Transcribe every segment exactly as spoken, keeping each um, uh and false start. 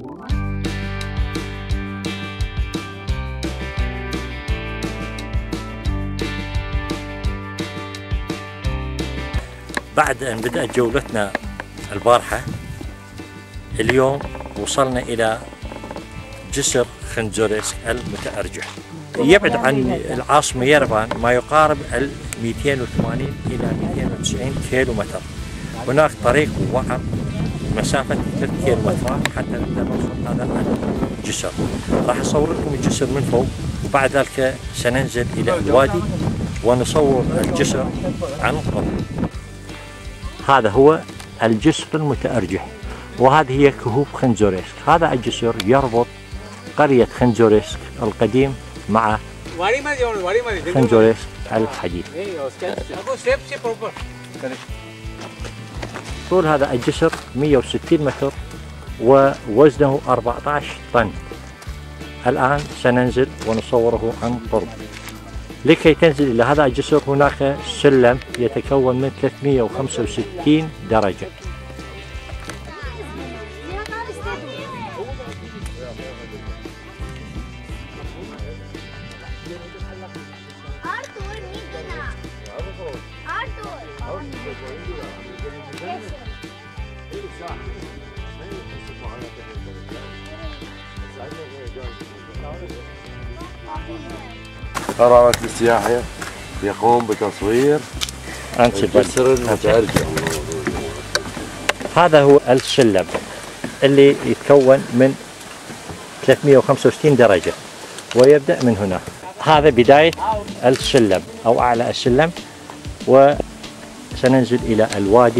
بعد أن بدأت جولتنا البارحة، اليوم وصلنا إلى جسر خنزوريسك المتأرجح. يبعد عن العاصمة يرفان ما يقارب ال مئتين وثمانين إلى مئتين وتسعين كيلو متر. هناك طريق وعر مسافة ثلاث كيلو مترات حتى نقدر نوصل هذا الجسر. راح أصور لكم الجسر من فوق، وبعد ذلك سننزل إلى الوادي ونصور الجسر عن قرب. هذا هو الجسر المتأرجح، وهذه هي كهوف خنزوريسك. هذا الجسر يربط قرية خنزوريسك القديم مع خنزوريسك الحديث. طول هذا الجسر مئة وستين متر ووزنه أربعة عشر طن. الآن سننزل ونصوره عن قرب. لكي تنزل إلى هذا الجسر هناك سلم يتكون من ثلاثمئة وخمسة وستين درجة. قرارات السياحة يقوم بتصوير الجسر المتأرجح. هذا هو السلم اللي يتكون من ثلاثمئة وخمسة وستين درجة ويبدأ من هنا. هذا بداية السلم أو أعلى السلم، وسننزل إلى الوادي.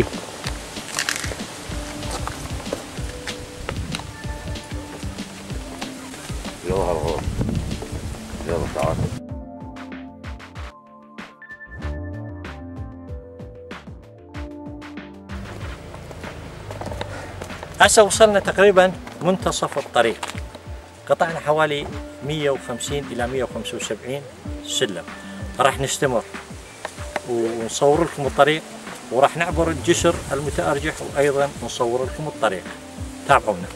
يلا هالغور، يلا تعال. هسه وصلنا تقريبا منتصف الطريق. قطعنا حوالي مئة وخمسين إلى مئة وخمسة وسبعين سلم. راح نستمر ونصور لكم الطريق، وراح نعبر الجسر المتأرجح، وأيضا نصور لكم الطريق. تابعونا.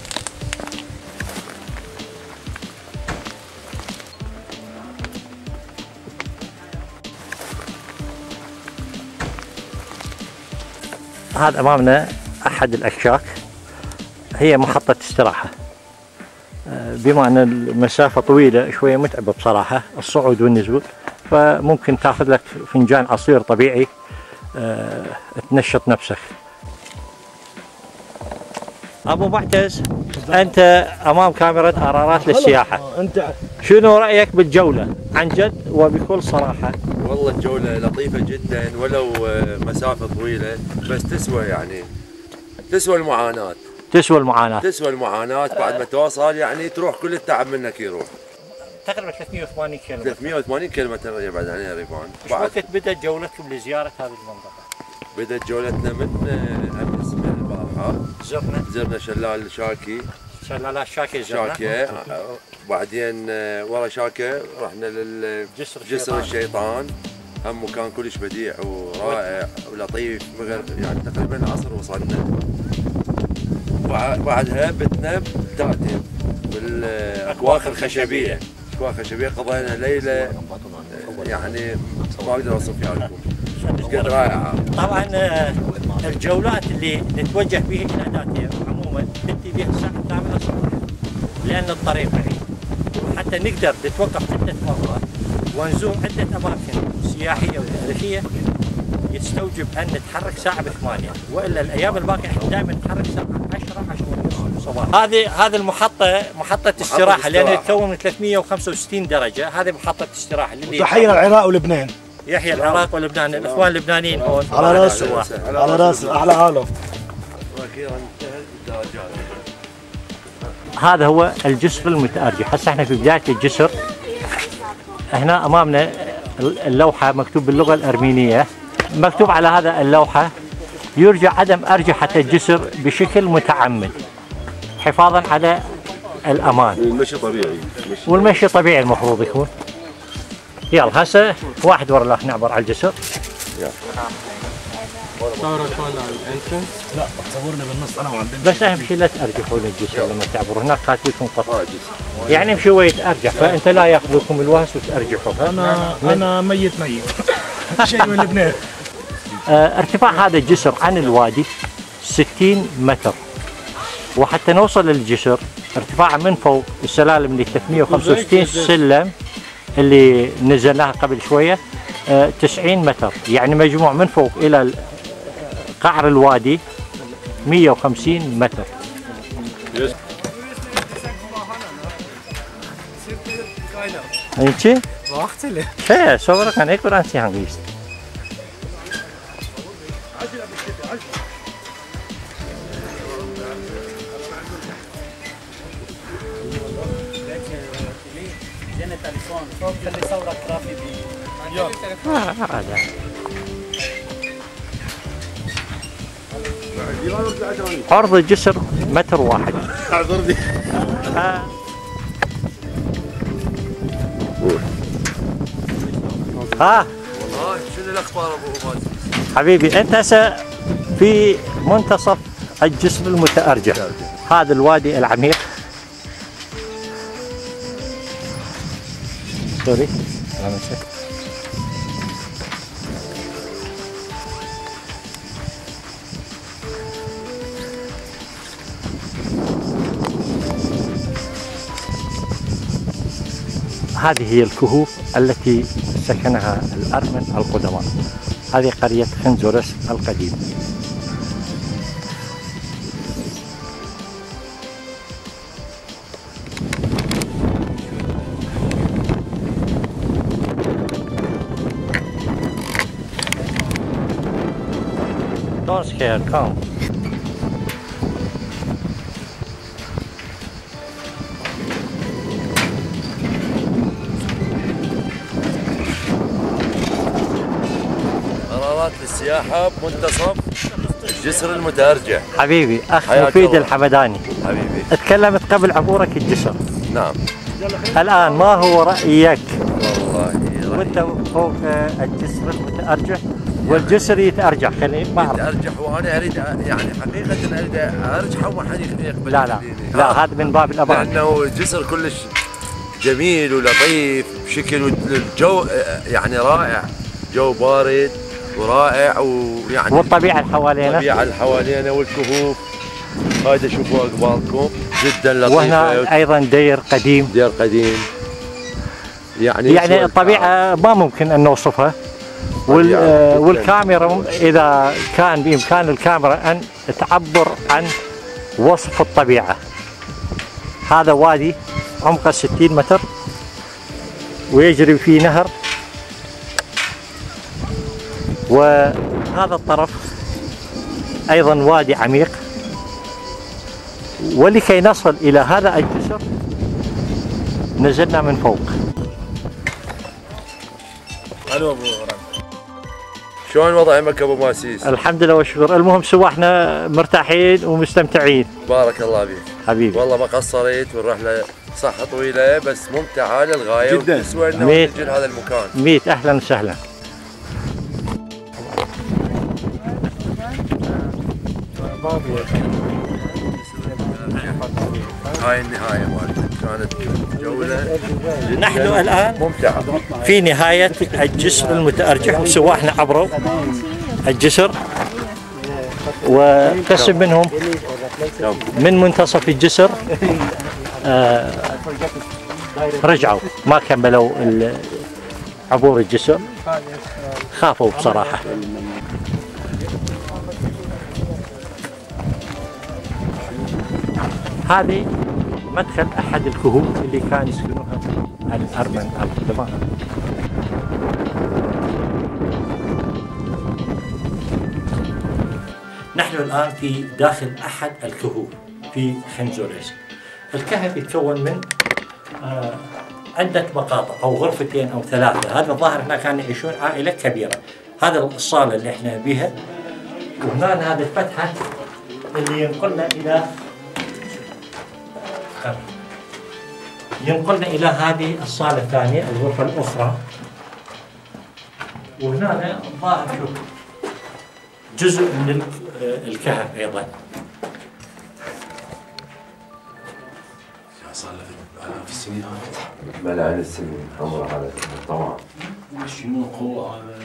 هذا أمامنا أحد الأكشاك، هي محطة استراحة. بما أن المسافة طويلة شوية متعبة بصراحة، الصعود والنزول، فممكن تاخذ لك فنجان عصير طبيعي أه تنشط نفسك. أبو معتز، أنت أمام كاميرا قرارات للسياحة، شنو رأيك بالجولة عن جد وبكل صراحة؟ والله الجولة لطيفة جدا، ولو مسافة طويلة بس تسوى، يعني تسوى المعاناة. تسوى المعاناة تسوى المعاناة بعد ما توصل، يعني تروح كل التعب منك يروح. تقريبا ثلاثمئة وثمانين كيلو. ثلاثمئة وثمانين كيلومتر يبعد عنها ريفان. ايش وقت بدأت جولتكم لزيارة هذه المنطقة؟ بدأت جولتنا من أمس من البارحة. زرنا زرنا شلال شاكي. شلالات شاكي زرنا. شاكي، وبعدين ورا شاكي رحنا للجسر جسر الشيطان. هم مكان كلش بديع ورائع ولطيف، يعني تقريبا العصر وصلنا. بعدها بتنا بتاتي بالاكواخ الخشبيه. اكواخ خشبيه قضينا ليله يعني ما اقدر اوصفها لكم، قد رائعه. طبعا الجولات اللي نتوجه بها الى داتير عموما تبدي بها الساعه الثامنة صباحا، لان الطريق بعيد، حتى نقدر نتوقف عده مرات ونزور عده اماكن سياحيه وتاريخيه يستوجب ان نتحرك ساعه بثمانيه، والا الايام الباقيه احنا دائما نتحرك ساعه عشرة عشرة ونص صباحا. هذه هذه المحطه محطه استراحه، لانها تتكون من ثلاثمئة وخمسة وستين درجه. هذه محطه استراحه. تحيه العراق ولبنان. يحيى العراق ولبنان، الاخوان اللبنانيين هون على راسه على راسه احلى عالم. واخيرا انتهت الدرجات. هذا هو الجسر المتأرجح. هسه احنا في بدايه الجسر. هنا امامنا اللوحه مكتوب باللغه الارمينيه، مكتوب على هذا اللوحه: يرجى عدم ارجحه الجسر بشكل متعمد حفاظا على الامان. والمشي طبيعي. والمشي طبيعي المفروض يكون. يلا هسه واحد ورا الاخر نعبر على الجسر. صورة هون على الانترنس. لا تصورني بالنص انا وعندي. بس اهم شيء لا تأرجحوا للجسر لما تعبروا، هناك قاتلكم قطع يعني امشي ويتأرجح، فانت لا ياخذكم الوهس وتأرجحوا. انا انا ميت ميت شيء من لبنان. آه ارتفاع هذا الجسر عن الوادي ستين متر، وحتى نوصل للجسر ارتفاعه من فوق السلالم اللي ثلاثمئة وخمسة وستين سلم اللي نزلناها قبل شويه آه تسعين متر، يعني مجموع من فوق الى قعر الوادي مئة وخمسين متر. انت؟ واختلف. ايه صورك انا هيك ورانسي هنغيست. عرض الجسر متر واحد. اعذرني. ها والله شنو الاخبار ابو مازن؟ حبيبي انت هسه في منتصف الجسر المتأرجح، هذا الوادي العميق. سوري انا نسيت. هذه هي الكهوف التي سكنها الأرمن القدماء. هذه قرية خنزورس القديمة. Don't scare, come. للسياحة بمنتصف الجسر المتأرجح. حبيبي أخ مفيد الحمداني، حبيبي تكلمت قبل عبورك الجسر. نعم. الآن ما هو رأيك؟ والله وأنت فوق الجسر المتأرجح والجسر يتأرجح، خليني ما أعرف. يتأرجح وأنا أريد يعني حقيقة أريد أرجحه وما حد يقبل. لا لا لا هذا من باب الأمان. لأنه الجسر كلش جميل ولطيف بشكل، والجو يعني رائع، جو بارد ورائع، ويعني والطبيعة اللي حوالينا، الطبيعة اللي حوالينا والكهوف هذا شوفوا أقبالكم جدا لطيفة. وهنا أيضا دير قديم، دير قديم يعني يعني الطبيعة ما ممكن أن نوصفها. وال والكاميرا إذا كان بإمكان الكاميرا أن تعبر عن وصف الطبيعة. هذا وادي عمقه ستين متر ويجري فيه نهر، وهذا الطرف أيضا وادي عميق. ولكي نصل إلى هذا الجسر نزلنا من فوق. الو ابو رن، شلون وضع عمك ابو ماسيس؟ الحمد لله والشكر. المهم سواحنا مرتاحين ومستمتعين. بارك الله فيك حبيبي. والله ما قصرت، والرحله صح طويله بس ممتعه للغايه جدا. وتسوى لنا نجي لهذا المكان. ميت اهلا وسهلا. هاي النهايه مالتها كانت جوله نحن الان ممتعه في نهايه الجسر المتأرجح، وسواحنا عبروا الجسر، وقسم منهم من منتصف الجسر آه رجعوا ما كملوا عبور الجسر، خافوا بصراحه. هذه مدخل أحد الكهوف اللي كان يسكنوها الأرمن القدماء. نحن الآن في داخل أحد الكهوف في خنزورس. الكهف يتكون من آه عدة مقاطع أو غرفتين أو ثلاثة. هذا الظاهر هنا كانوا يعيشون عائلة كبيرة. هذا الصالة اللي احنا بها، وهنا هذه الفتحة اللي ينقلنا إلى ينقلنا إلى هذه الصالة الثانية، الغرفة الأخرى. وهنا الظاهر شوف جزء من الكهف أيضا. صار له آلاف السنين هذا. ملايين السنين عمره هذا طبعا. شنو القوة هذا؟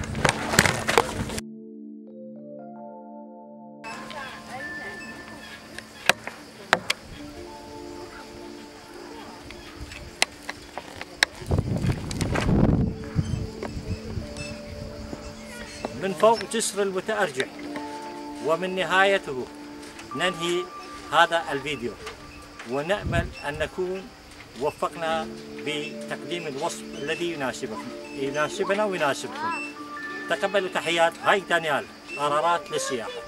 من فوق جسر المتأرجح ومن نهايته ننهي هذا الفيديو، ونأمل أن نكون وفقنا بتقديم الوصف الذي يناسبكم يناسبنا ويناسبكم. تقبلوا تحيات هاي دانيال، قرارات للسياحة.